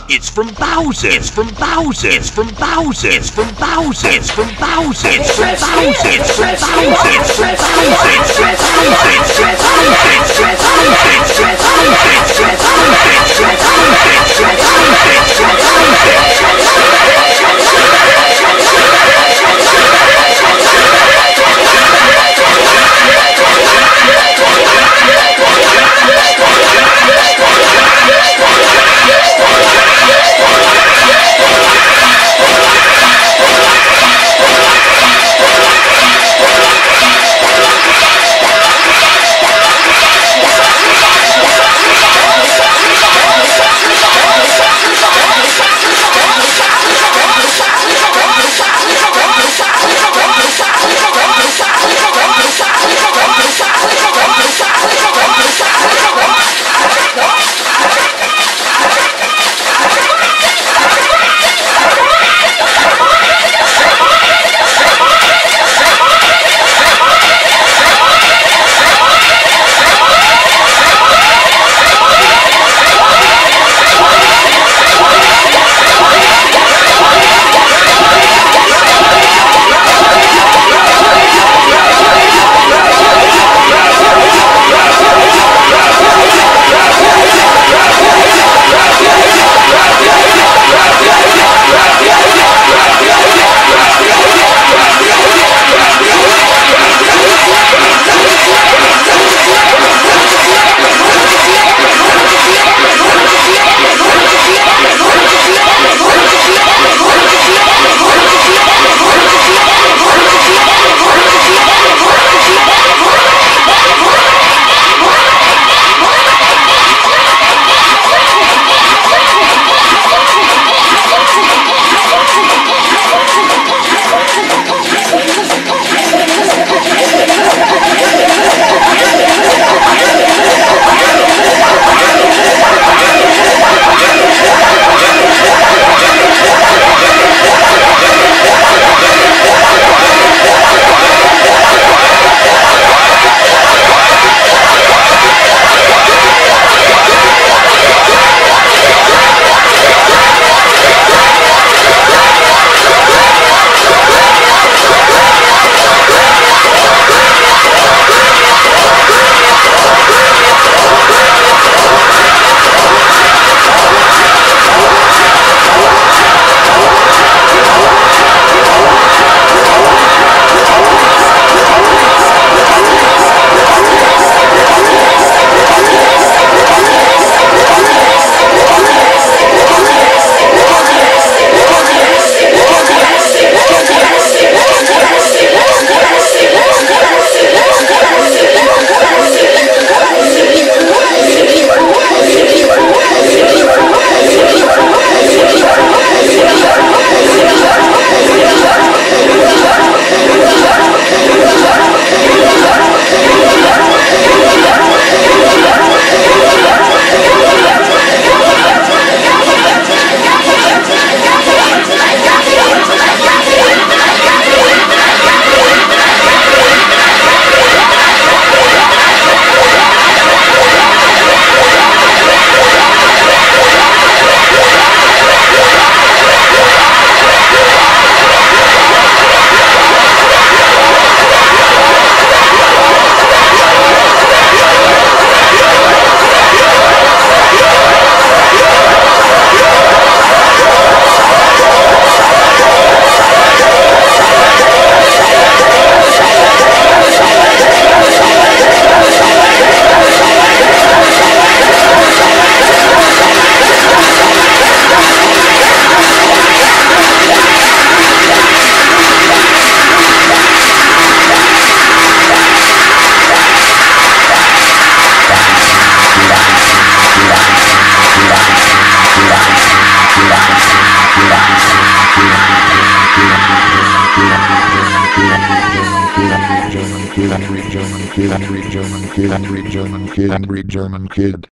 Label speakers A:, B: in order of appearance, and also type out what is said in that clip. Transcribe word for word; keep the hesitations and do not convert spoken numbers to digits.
A: It's from Bowser. It's from Bowser. It's from Bowser. It's from Bowser. It's from Bowser. It's from Bowser. It's from Bowser. It's from Bowser. It's from Bowser. It's from Bowser. It's from Bowser. It's from Bowser. It's from Bowser. It's from Bowser. It's from Bowser. It's from Bowser.
B: German kid, angry German kid, angry German kid, angry German kid.